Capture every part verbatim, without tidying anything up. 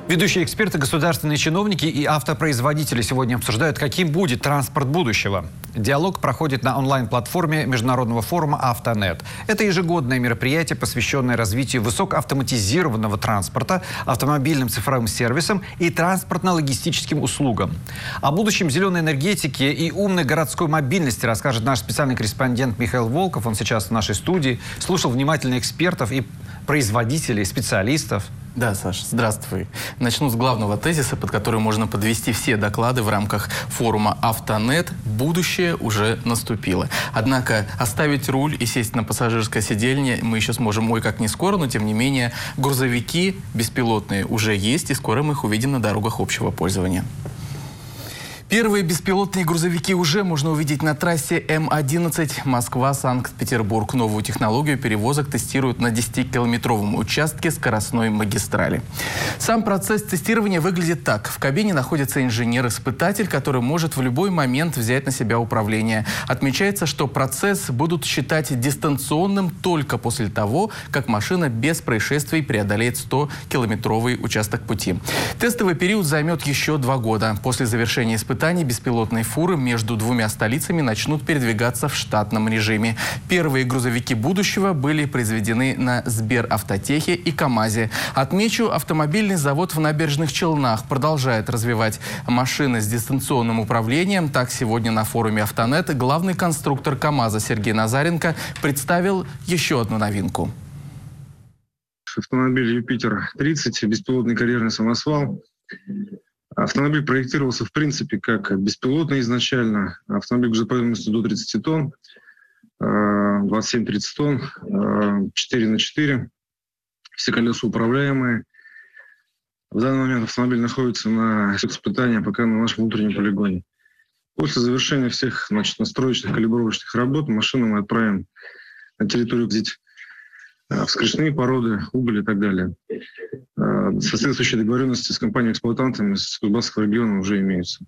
Ведущие эксперты, государственные чиновники и автопроизводители сегодня обсуждают, каким будет транспорт будущего. Диалог проходит на онлайн-платформе международного форума «Автонет». Это ежегодное мероприятие, посвященное развитию высокоавтоматизированного транспорта, автомобильным цифровым сервисам и транспортно-логистическим услугам. О будущем зеленой энергетики и умной городской мобильности расскажет наш специальный корреспондент Михаил Волков. Он сейчас в нашей студии. Слушал внимательно экспертов и производителей, специалистов. Да, Саш, здравствуй. Начну с главного тезиса, под который можно подвести все доклады в рамках форума «Автонет». Будущее уже наступило. Однако оставить руль и сесть на пассажирское сиденье мы еще сможем, ой, как не скоро, но тем не менее грузовики беспилотные уже есть, и скоро мы их увидим на дорогах общего пользования. Первые беспилотные грузовики уже можно увидеть на трассе М одиннадцать Москва-Санкт-Петербург. Новую технологию перевозок тестируют на десятикилометровом участке скоростной магистрали. Сам процесс тестирования выглядит так. В кабине находится инженер-испытатель, который может в любой момент взять на себя управление. Отмечается, что процесс будут считать дистанционным только после того, как машина без происшествий преодолеет стокилометровый участок пути. Тестовый период займет еще два года. После завершения испытаний беспилотные фуры между двумя столицами начнут передвигаться в штатном режиме. Первые грузовики будущего были произведены на Сберавтотехе и КАМАЗе. Отмечу, автомобильный завод в Набережных Челнах продолжает развивать машины с дистанционным управлением. Так, сегодня на форуме «Автонет» главный конструктор КАМАЗа Сергей Назаренко представил еще одну новинку. Автомобиль Юпитер тридцать, беспилотный карьерный самосвал. Автомобиль проектировался, в принципе, как беспилотный изначально. Автомобиль грузоподъемностью до тридцати тонн, двадцать семь тридцать тонн, четыре на четыре. Все колеса управляемые. В данный момент автомобиль находится на испытании пока на нашем внутреннем полигоне. После завершения всех, значит, настроечных, калибровочных работ машину мы отправим на территорию, где вскрышные породы, уголь и так далее. Соответствующие договоренности с компаниями-эксплуатантами с Кузбасского региона уже имеются.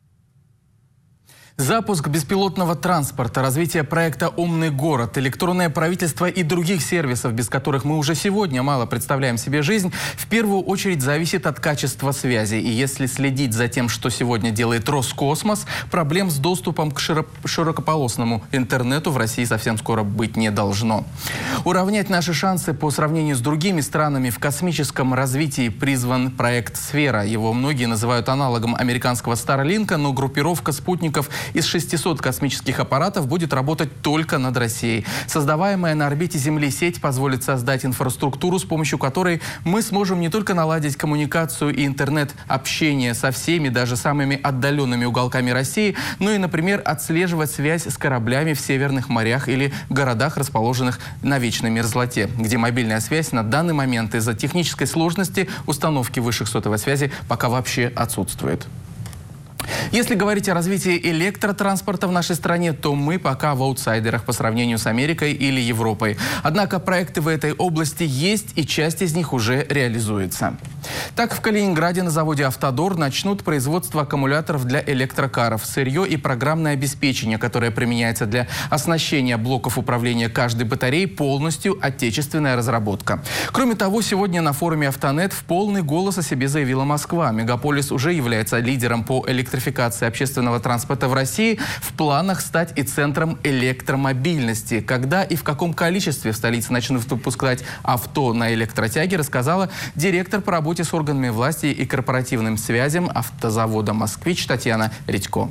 Запуск беспилотного транспорта, развитие проекта «Умный город», электронное правительство и других сервисов, без которых мы уже сегодня мало представляем себе жизнь, в первую очередь зависит от качества связи. И если следить за тем, что сегодня делает Роскосмос, проблем с доступом к широкополосному интернету в России совсем скоро быть не должно. Уравнять наши шансы по сравнению с другими странами в космическом развитии призван проект «Сфера». Его многие называют аналогом американского Старлинка, но группировка спутников из шестисот космических аппаратов будет работать только над Россией. Создаваемая на орбите Земли сеть позволит создать инфраструктуру, с помощью которой мы сможем не только наладить коммуникацию и интернет-общение со всеми, даже самыми отдаленными уголками России, но и, например, отслеживать связь с кораблями в северных морях или городах, расположенных на вечной мерзлоте, где мобильная связь на данный момент из-за технической сложности установки высших сотовой связи пока вообще отсутствует. Если говорить о развитии электротранспорта в нашей стране, то мы пока в аутсайдерах по сравнению с Америкой или Европой. Однако проекты в этой области есть, и часть из них уже реализуется. Так, в Калининграде на заводе «Автодор» начнут производство аккумуляторов для электрокаров. Сырье и программное обеспечение, которое применяется для оснащения блоков управления каждой батареей, полностью отечественная разработка. Кроме того, сегодня на форуме «Автонет» в полный голос о себе заявила Москва. Мегаполис уже является лидером по электрификации общественного транспорта в России, в планах стать и центром электромобильности. Когда и в каком количестве в столице начнут выпускать авто на электротяге, рассказала директор по работе с органами власти и корпоративным связям автозавода «Москвич» Татьяна Редько.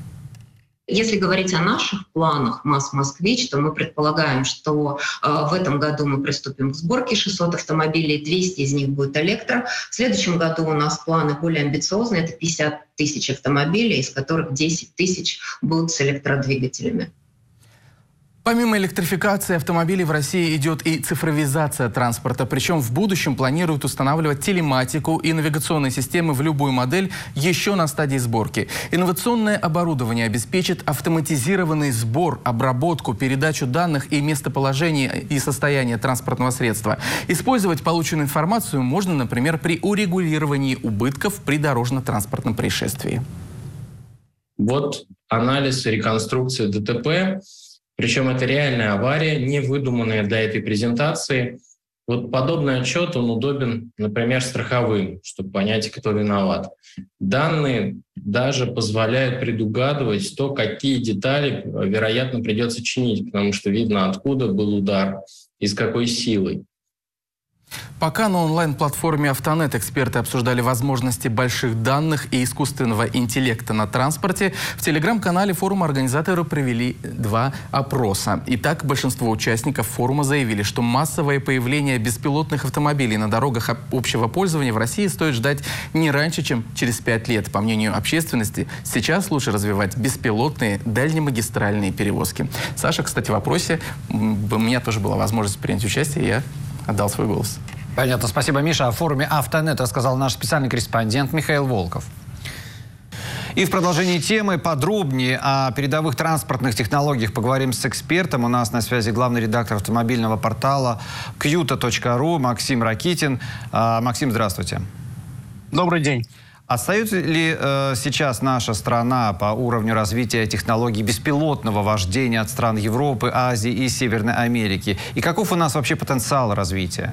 Если говорить о наших планах МАЗ-Москвич, то мы предполагаем, что э, в этом году мы приступим к сборке шестисот автомобилей, двести из них будет электро. В следующем году у нас планы более амбициозные, это пятьдесят тысяч автомобилей, из которых десять тысяч будут с электродвигателями. Помимо электрификации автомобилей в России идет и цифровизация транспорта. Причем в будущем планируют устанавливать телематику и навигационные системы в любую модель еще на стадии сборки. Инновационное оборудование обеспечит автоматизированный сбор, обработку, передачу данных и местоположение и состояние транспортного средства. Использовать полученную информацию можно, например, при урегулировании убытков при дорожно-транспортном происшествии. Вот анализ и реконструкция ДТП. Причем это реальная авария, не выдуманная для этой презентации. Вот подобный отчет, он удобен, например, страховым, чтобы понять, кто виноват. Данные даже позволяют предугадывать то, какие детали, вероятно, придется чинить, потому что видно, откуда был удар и с какой силой. Пока на онлайн-платформе «Автонет» эксперты обсуждали возможности больших данных и искусственного интеллекта на транспорте, в телеграм-канале форума организаторы провели два опроса. Итак, большинство участников форума заявили, что массовое появление беспилотных автомобилей на дорогах общего пользования в России стоит ждать не раньше, чем через пять лет. По мнению общественности, сейчас лучше развивать беспилотные дальнемагистральные перевозки. Саша, кстати, в опросе, у меня тоже была возможность принять участие, я отдал свой голос. Понятно. Спасибо, Миша. О форуме «Автонет» рассказал наш специальный корреспондент Михаил Волков. И в продолжении темы подробнее о передовых транспортных технологиях поговорим с экспертом. У нас на связи главный редактор автомобильного портала кьюта точка ру Максим Ракитин. Максим, здравствуйте. Добрый день. Отстает ли э, сейчас наша страна по уровню развития технологий беспилотного вождения от стран Европы, Азии и Северной Америки? И каков у нас вообще потенциал развития?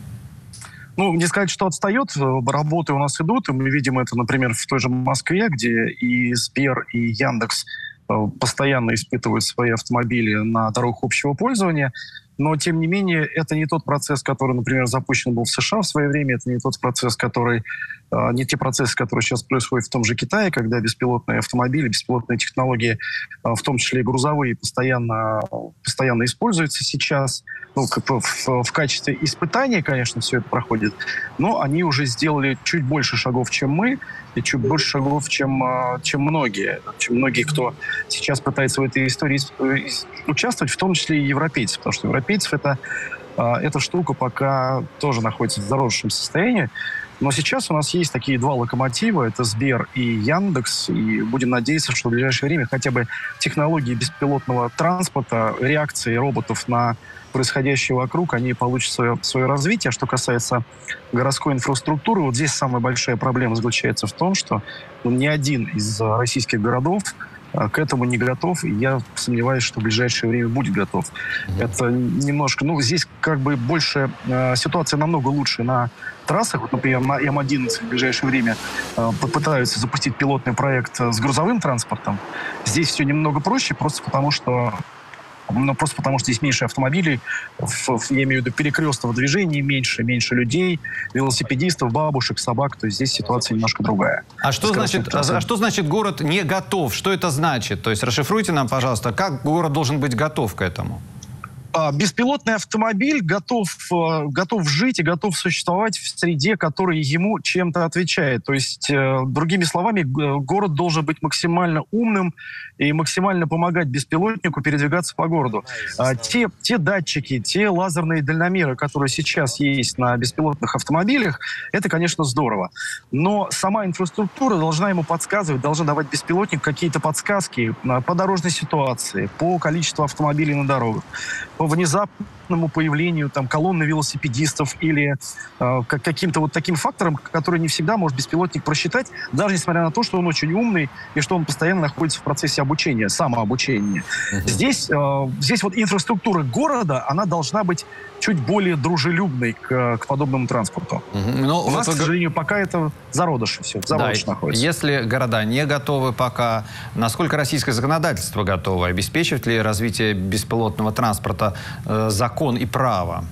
Ну, не сказать, что отстает. Работы у нас идут, и мы видим это, например, в той же Москве, где и Сбер, и Яндекс постоянно испытывают свои автомобили на дорогах общего пользования. Но, тем не менее, это не тот процесс, который, например, запущен был в США в свое время. Это не тот процесс, который... Не те процессы, которые сейчас происходят в том же Китае, когда беспилотные автомобили, беспилотные технологии, в том числе и грузовые, постоянно, постоянно используются сейчас. Ну, в, в качестве испытания, конечно, все это проходит. Но они уже сделали чуть больше шагов, чем мы, и чуть больше шагов, чем, чем многие. Чем многие, кто сейчас пытается в этой истории участвовать, в том числе и европейцы. Потому что европейцев это, эта штука пока тоже находится в заросшем состоянии. Но сейчас у нас есть такие два локомотива, это Сбер и Яндекс, и будем надеяться, что в ближайшее время хотя бы технологии беспилотного транспорта, реакции роботов на происходящее вокруг, они получат свое, свое развитие. А что касается городской инфраструктуры, вот здесь самая большая проблема заключается в том, что ну, ни один из российских городов к этому не готов, и я сомневаюсь, что в ближайшее время будет готов. Mm-hmm. Это немножко... Ну, здесь как бы больше... Э, ситуация намного лучше на трассах. Вот, например, на эм одиннадцать в ближайшее время э, попытаются запустить пилотный проект с грузовым транспортом. Здесь все немного проще, просто потому что... Ну, просто потому что здесь меньше автомобилей, в, в, я имею в виду перекрестного движения меньше, меньше людей, велосипедистов, бабушек, собак. То есть здесь ситуация немножко другая. А что, значит, а, а что значит город не готов? Что это значит? То есть расшифруйте нам, пожалуйста, как город должен быть готов к этому? Беспилотный автомобиль готов, готов жить и готов существовать в среде, которая ему чем-то отвечает. То есть, другими словами, город должен быть максимально умным и максимально помогать беспилотнику передвигаться по городу. Те, те датчики, те лазерные дальномеры, которые сейчас есть на беспилотных автомобилях, это, конечно, здорово. Но сама инфраструктура должна ему подсказывать, должна давать беспилотнику какие-то подсказки по дорожной ситуации, по количеству автомобилей на дорогах, по внезапному появлению там, колонны велосипедистов или э, как, каким-то вот таким фактором, который не всегда может беспилотник просчитать, даже несмотря на то, что он очень умный и что он постоянно находится в процессе обучения, самообучения. Uh-huh. Здесь, э, здесь вот инфраструктура города, она должна быть чуть более дружелюбной к, к подобному транспорту. Uh-huh. Но у нас, вот к сожалению, пока это зародыши все, зародыш да, находится. Если города не готовы пока, насколько российское законодательство готово? Обеспечивает ли развитие беспилотного транспорта э, закон и право?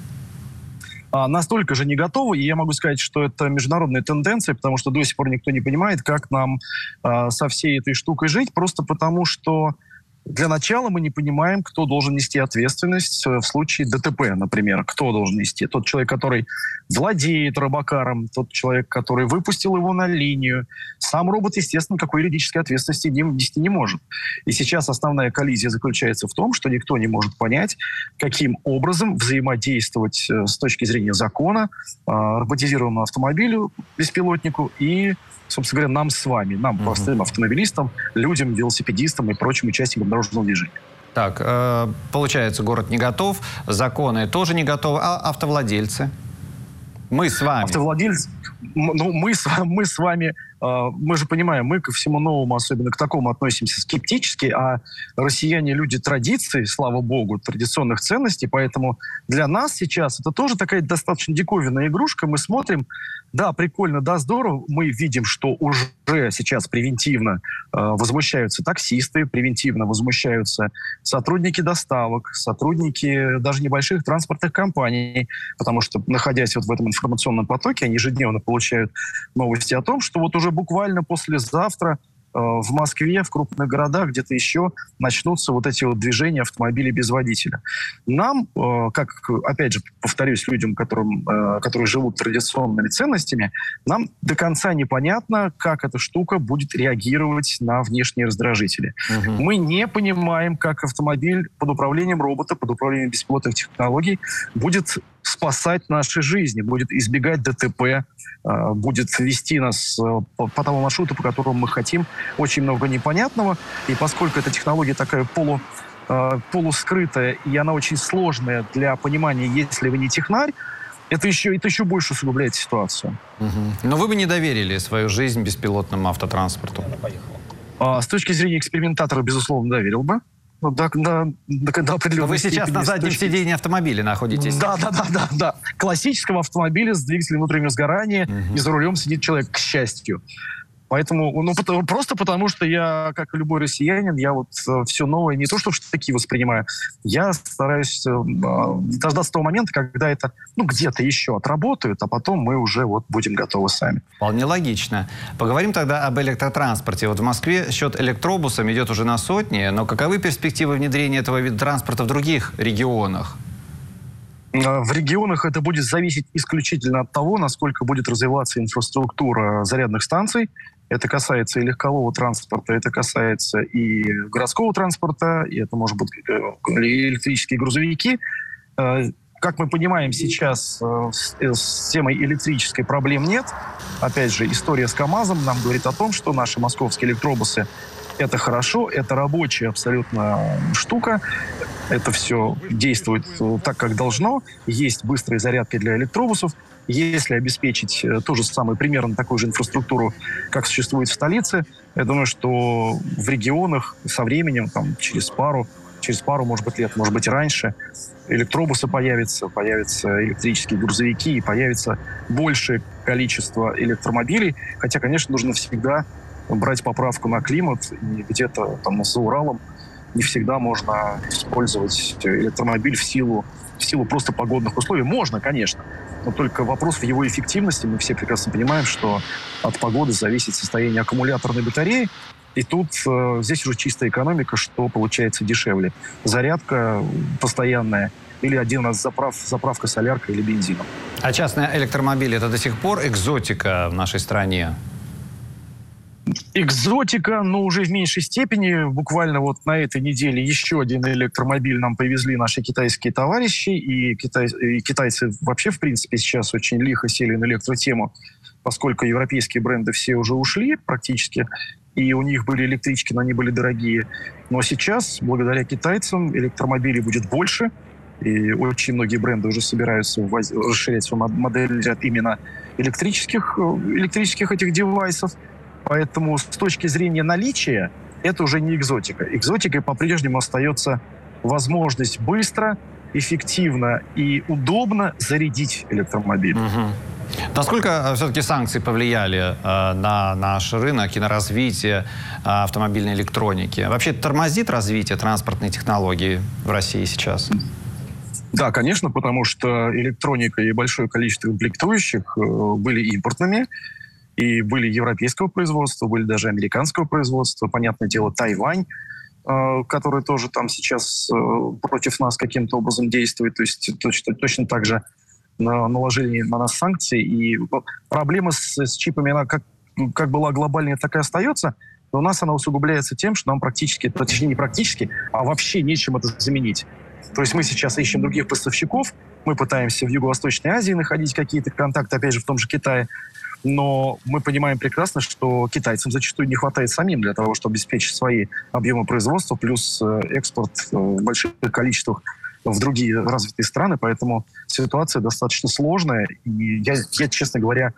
А, настолько же не готовы, и я могу сказать, что это международная тенденция, потому что до сих пор никто не понимает, как нам а, со всей этой штукой жить, просто потому что для начала мы не понимаем, кто должен нести ответственность в случае ДТП, например. Кто должен нести? Тот человек, который владеет робокаром, тот человек, который выпустил его на линию. Сам робот, естественно, никакой юридической ответственности нести не может. И сейчас основная коллизия заключается в том, что никто не может понять, каким образом взаимодействовать с точки зрения закона роботизированному автомобилю, беспилотнику и, собственно говоря, нам с вами, нам, простым автомобилистам, людям, велосипедистам и прочим участникам дорожного движения. Так, э, получается, город не готов, законы тоже не готовы, а автовладельцы? Мы с вами. Автовладельцы, ну, мы, мы с вами мы же понимаем, мы ко всему новому, особенно к такому, относимся скептически, а россияне люди традиций, слава богу, традиционных ценностей, поэтому для нас сейчас это тоже такая достаточно диковинная игрушка. Мы смотрим, да, прикольно, да, здорово, мы видим, что уже сейчас превентивно э, возмущаются таксисты, превентивно возмущаются сотрудники доставок, сотрудники даже небольших транспортных компаний, потому что, находясь вот в этом информационном потоке, они ежедневно получают новости о том, что вот уже буквально послезавтра э, в Москве, в крупных городах, где-то еще начнутся вот эти вот движения автомобилей без водителя. Нам, э, как, опять же, повторюсь, людям, которым, э, которые живут традиционными ценностями, нам до конца непонятно, как эта штука будет реагировать на внешние раздражители. Угу. Мы не понимаем, как автомобиль под управлением робота, под управлением беспилотных технологий будет спасать наши жизни, будет избегать ДТП, будет вести нас по, по тому маршруту, по которому мы хотим. Очень много непонятного. И поскольку эта технология такая полу, полускрытая, и она очень сложная для понимания, если вы не технарь, это еще, это еще больше усугубляет ситуацию. Угу. Но вы бы не доверили свою жизнь беспилотному автотранспорту? А, с точки зрения экспериментатора, безусловно, доверил бы. Ну, да, да, да, до определенной Вы сейчас степени, на заднем точки... сидении автомобиля находитесь? Да, да, да, да, да. Классического автомобиля с двигателем внутреннего сгорания, угу. И за рулем сидит человек, к счастью. Поэтому, ну, потому, просто потому, что я, как и любой россиянин, я вот э, все новое не то, что в штыки воспринимаю, я стараюсь э, дождаться того момента, когда это, ну, где-то еще отработают, а потом мы уже вот будем готовы сами. Вполне логично. Поговорим тогда об электротранспорте. Вот в Москве счет электробусам идет уже на сотни, но каковы перспективы внедрения этого вида транспорта в других регионах? В регионах это будет зависеть исключительно от того, насколько будет развиваться инфраструктура зарядных станций. Это касается и легкового транспорта, это касается и городского транспорта, и это, может быть, и электрические грузовики. Как мы понимаем, сейчас с темой электрической проблем нет. Опять же, история с КАМАЗом нам говорит о том, что наши московские электробусы — это хорошо, это рабочая абсолютно штука. Это все действует так, как должно. Есть быстрые зарядки для электробусов. Если обеспечить ту же самую, примерно такую же инфраструктуру, как существует в столице, я думаю, что в регионах со временем, там, через пару, через пару, может быть, лет, может быть, и раньше, электробусы появятся, появятся электрические грузовики, и появится большее количество электромобилей. Хотя, конечно, нужно всегда брать поправку на климат, и где-то там за Уралом не всегда можно использовать электромобиль в силу, в силу просто погодных условий. Можно, конечно, но только вопрос в его эффективности. Мы все прекрасно понимаем, что от погоды зависит состояние аккумуляторной батареи. И тут э, здесь уже чистая экономика, что получается дешевле. Зарядка постоянная или один раз заправ, заправка соляркой или бензином. А частные электромобили — это до сих пор экзотика в нашей стране? Экзотика, но уже в меньшей степени. Буквально вот на этой неделе еще один электромобиль нам привезли наши китайские товарищи. И, китай, и китайцы вообще, в принципе, сейчас очень лихо сели на электротему, поскольку европейские бренды все уже ушли практически. И у них были электрички, но они были дорогие. Но сейчас, благодаря китайцам, электромобилей будет больше. И очень многие бренды уже собираются ввоз... расширять свой модельный ряд именно электрических, электрических этих девайсов. Поэтому с точки зрения наличия это уже не экзотика. Экзотикой по-прежнему остается возможность быстро, эффективно и удобно зарядить электромобиль. Угу. Насколько все-таки санкции повлияли э, на наш рынок и на развитие э, автомобильной электроники? Вообще тормозит развитие транспортной технологии в России сейчас? Да, конечно, потому что электроника и большое количество комплектующих э, были импортными. И были европейского производства, были даже американского производства. Понятное дело, Тайвань, э, который тоже там сейчас э, против нас каким-то образом действует. То есть точно, точно так же на, наложили на нас санкции. И проблема с, с чипами, она как, как была глобальная, так и остается. Но у нас она усугубляется тем, что нам практически, точнее не практически, а вообще нечем это заменить. То есть мы сейчас ищем других поставщиков. Мы пытаемся в Юго-Восточной Азии находить какие-то контакты, опять же, в том же Китае. Но мы понимаем прекрасно, что китайцам зачастую не хватает самим для того, чтобы обеспечить свои объемы производства, плюс экспорт в больших количествах в другие развитые страны. Поэтому ситуация достаточно сложная. И я, я честно говоря,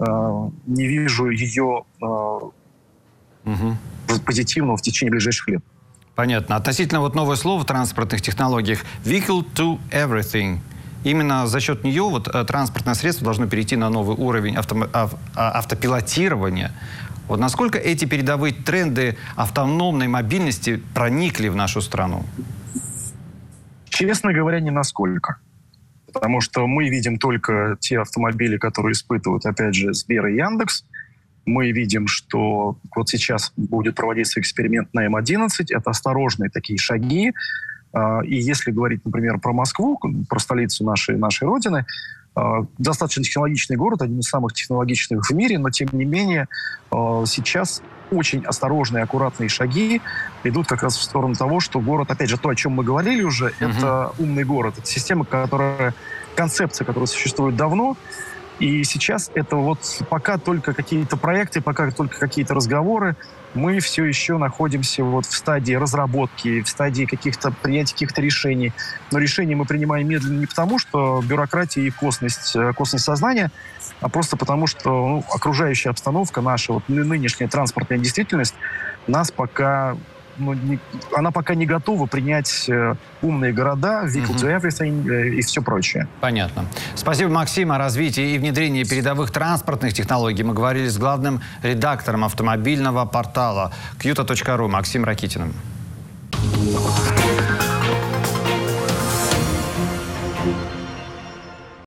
не вижу ее Угу. позитивного в течение ближайших лет. Понятно. Относительно вот новое слово в транспортных технологиях «vehicle to everything». Именно за счет нее вот транспортное средство должно перейти на новый уровень авто, ав, автопилотирования. Вот насколько эти передовые тренды автономной мобильности проникли в нашу страну? Честно говоря, не насколько. Потому что мы видим только те автомобили, которые испытывают, опять же, Сбер и Яндекс. Мы видим, что вот сейчас будет проводиться эксперимент на эм одиннадцать. Это осторожные такие шаги. И если говорить, например, про Москву, про столицу нашей, нашей Родины, достаточно технологичный город, один из самых технологичных в мире, но тем не менее сейчас очень осторожные, аккуратные шаги идут как раз в сторону того, что город, опять же, то, о чем мы говорили уже, uh-huh. это умный город. Это система, которая, концепция, которая существует давно. И сейчас это вот пока только какие-то проекты, пока только какие-то разговоры. Мы все еще находимся вот в стадии разработки, в стадии каких-то принятия каких-то решений. Но решения мы принимаем медленно не потому, что бюрократия и косность, косность сознания, а просто потому, что ну, окружающая обстановка наша, вот нынешняя транспортная действительность нас пока... Ну, не, она пока не готова принять э, умные города, vehicle to everything э, и все прочее. Понятно. Спасибо, Максим. О развитии и внедрении передовых транспортных технологий мы говорили с главным редактором автомобильного портала кьюта точка ру Максимом Ракитиным.